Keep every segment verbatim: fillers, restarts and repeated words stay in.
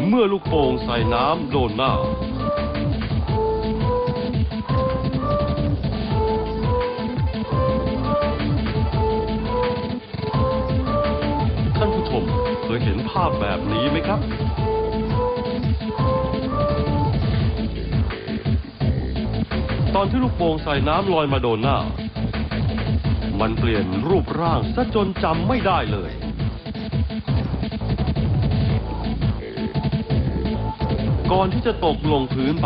เมื่อลูกโป่งใส่น้ำโดนหน้าท่านผู้ชมเคยเห็นภาพแบบนี้ไหมครับตอนที่ลูกโป่งใส่น้ำลอยมาโดนหน้ามันเปลี่ยนรูปร่างซะจนจำไม่ได้เลยก่อนที่จะตกลงพื้นไป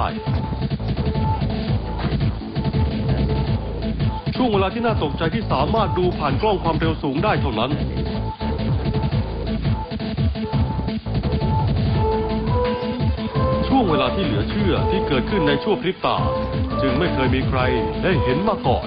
ช่วงเวลาที่น่าตกใจที่สามารถดูผ่านกล้องความเร็วสูงได้เท่านั้นช่วงเวลาที่เหลือเชื่อที่เกิดขึ้นในชั่วพริบตาจึงไม่เคยมีใครได้เห็นมาก่อน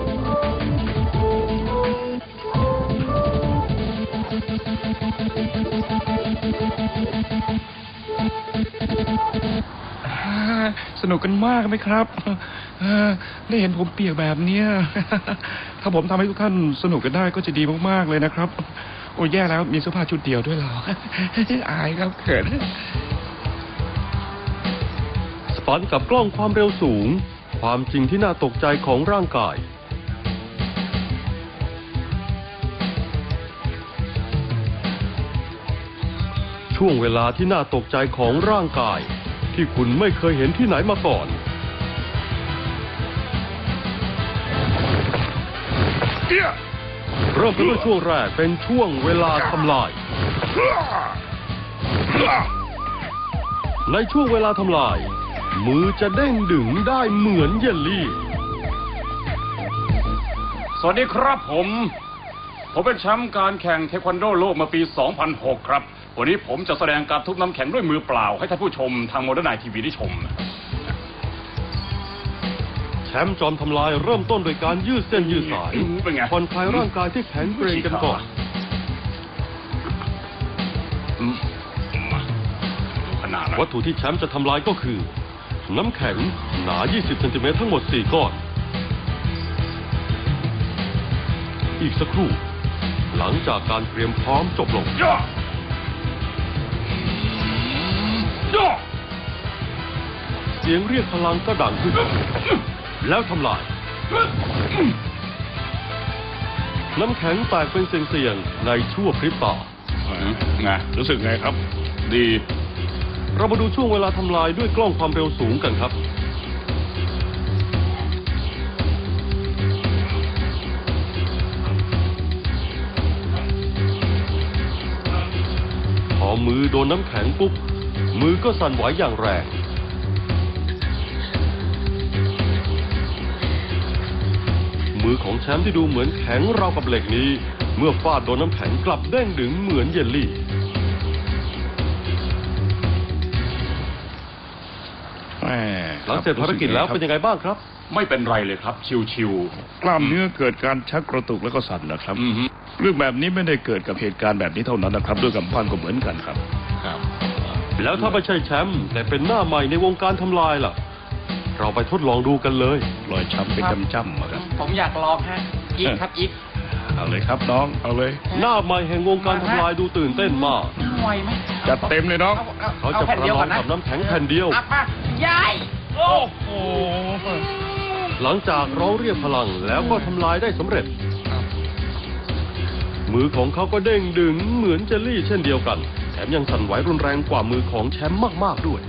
สนุกกันมากไหมครับได้เห็นผมเปียกแบบนี้ถ้าผมทำให้ทุกท่านสนุกกันได้ก็จะดีมากๆเลยนะครับโอ้แย่แล้วมีเสื้อผ้าชุดเดียวด้วยเหรออายครับเขินสปันกับกล้องความเร็วสูงความจริงที่น่าตกใจของร่างกายช่วงเวลาที่น่าตกใจของร่างกายที่คุณไม่เคยเห็นที่ไหนมาก่อนเริ่มต้นด้วยช่วงแรกเป็นช่วงเวลาทำลายในช่วงเวลาทำลายมือจะเด้งดึงได้เหมือนเยลลี่สวัสดีครับผมผมเป็นแชมป์การแข่งเทควันโดโลกมาปีสองพันหกครับวันนี้ผมจะแสดงการทุบน้ำแข็งด้วยมือเปล่าให้ท่านผู้ชมทางโมเดิร์นไนท์ทีวีได้ชมแชมป์จอมทำลายเริ่มต้นโดยการยืดเส้นยืดสายผ่อนคลายร่างกายที่แข็งเกร็งกันก่อนวัตถุที่แชมป์จะทำลายก็คือน้ำแข็งหนายี่สิบเซนติเมตรทั้งหมดสี่ก้อนอีกสักครู่หลังจากการเตรียมพร้อมจบลงเสียงเรียกพลังก็ดังขึ้นแล้วทำลายน้ำแข็งแตกเป็นเสียงๆในชั่วพริบตาไงรู้สึกไงครับดีเรามาดูช่วงเวลาทำลายด้วยกล้องความเร็วสูงกันครับพอมือโดนน้ำแข็งปุ๊บมือก็สั่นไหวอย่างแรงมือของแชมป์ที่ดูเหมือนแข็งราวกับเหล็กนี้เมื่อฟาดโดนน้ำแข็งกลับเด้งดึงเหมือนเยลลี่หลังเสร็จภารกิจแล้วเป็นยังไงบ้างครับไม่เป็นไรเลยครับชิวๆกล้ามเนื้อเกิดการชักกระตุกแล้วก็สั่นนะครับเรื่องแบบนี้ไม่ได้เกิดกับเหตุการณ์แบบนี้เท่านั้นนะครับด้วยกับพันก็เหมือนกันครับครับแล้วถ้าไม่ใช่แชมป์แต่เป็นหน้าใหม่ในวงการทำลายล่ะเราไปทดลองดูกันเลยรอยช้ำเป็นจ้ำๆครับผมอยากลองฮะอีกครับอีกเอาเลยครับน้องเอาเลยหน้าใหม่แห่งวงการทำลายดูตื่นเต้นมากไหวไหมจัดเต็มเลยน้องเขาจะประลองกับน้ำแข็งแผ่นเดียวยายโอ้โหหลังจากร้องเรียกพลังแล้วก็ทำลายได้สำเร็จมือของเขาก็เด้งดึงเหมือนเจลลี่เช่นเดียวกันแถมยังสั่นไหวรุนแรงกว่ามือของแชมป์มากๆด้วย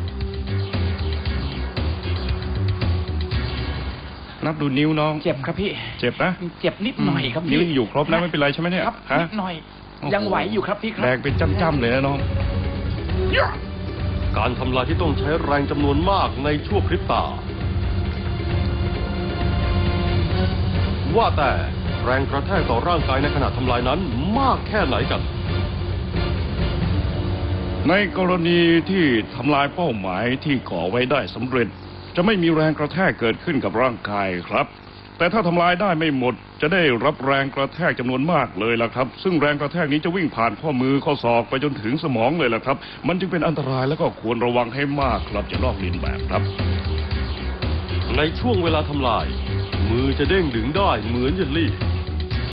นับดูนิ้วน้องเจ็บครับพี่เจ็บนะเจ็บนิดหน่อยครับนิ้วอยู่ครบนะไม่เป็นไรใช่ไหมเนี่ยครับนิดหน่อยยังไหวอยู่ครับพี่ครับแรงเป็นจ้ำๆเลยนะน้องการทำลายที่ต้องใช้แรงจำนวนมากในชั่วพริบตาว่าแต่แรงกระแทกต่อร่างกายในขณะทำลายนั้นมากแค่ไหนกันในกรณีที่ทำลายเป้าหมายที่ก่อไว้ได้สำเร็จจะไม่มีแรงกระแทกเกิดขึ้นกับร่างกายครับแต่ถ้าทำลายได้ไม่หมดจะได้รับแรงกระแทกจำนวนมากเลยล่ะครับซึ่งแรงกระแทกนี้จะวิ่งผ่านข้อมือข้อศอกไปจนถึงสมองเลยล่ะครับมันจึงเป็นอันตรายและก็ควรระวังให้มากครับจะลอกเลียนแบบครับในช่วงเวลาทำลายมือจะเด้งดึงได้เหมือนเยลลี่